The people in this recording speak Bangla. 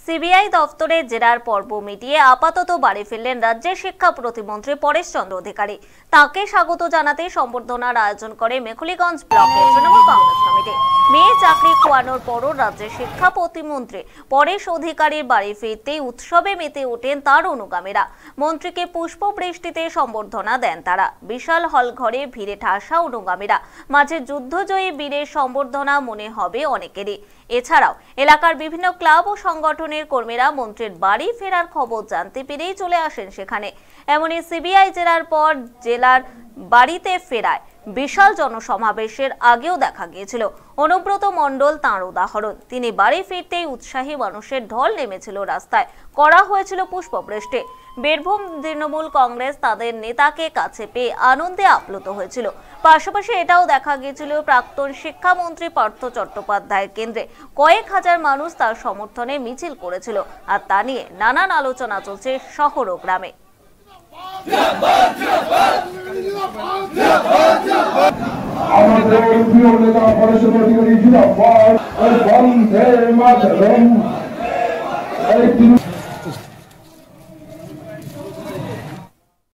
সিবিআই দফতরে জেরার পর্ব মিটিয়ে আপাতত বাড়ি ফিরলেন রাজ্যের শিক্ষা প্রতিমন্ত্রী পরেশ চন্দ্র অধিকারী। তাকে স্বাগত জানাতে সম্বর্ধনার আয়োজন করে মেখলিগঞ্জ ব্লকের তৃণমূল কংগ্রেস কমিটি। মেয়ে চাকরি খোয়ানোর পরও রাজ্যের শিক্ষা প্রতিমন্ত্রী পরেশ অধিকারীর বাড়ি ফিরতেই উৎসবে মেতে ওঠেন তার অনুগামীরা। মন্ত্রীকে পুষ্পবৃষ্টিতে সম্বর্ধনা দেন তারা। বিশাল হল ঘরে ভিড়ে ঠাসা অনুগামীরা। মাঝে যুদ্ধজয়ী বীরের সম্বর্ধনা মনে হবে অনেকেরই। এছাড়াও এলাকার বিভিন্ন ক্লাব ও সংগঠনের কর্মীরা মন্ত্রীর বাড়ি ফেরার খবর জানতে পেরেই চলে আসেন সেখানে। এমনই সিবিআই জেরার পর জেলার বাড়িতে ফেরায় বিশাল জনসমাবেশের আগেও দেখা গিয়েছিল। অনুব্রত মণ্ডল তাঁর উদাহরণ। তিনি বাড়ি ফিরতেই উৎসাহী মানুষের ঢল নেমেছিল রাস্তায়, করা হয়েছিল পুষ্পবৃষ্টি। বীরভূম তৃণমূল কংগ্রেস তাদের নেতাকে কাছে পেয়ে আনন্দে আপ্লুত হয়েছিল। পাশাপাশি এটাও দেখা গিয়েছিল প্রাক্তন শিক্ষামন্ত্রী পার্থ চট্টোপাধ্যায়ের কেন্দ্রে কয়েক হাজার মানুষ তার সমর্থনে মিছিল করেছিল। আর তা নিয়ে নানান আলোচনা চলছে শহর ও গ্রামে। আমাদের প্রিয় নেতা পরেশ অধিকারী জিন্দাবাদ। বন্দে মাতরম।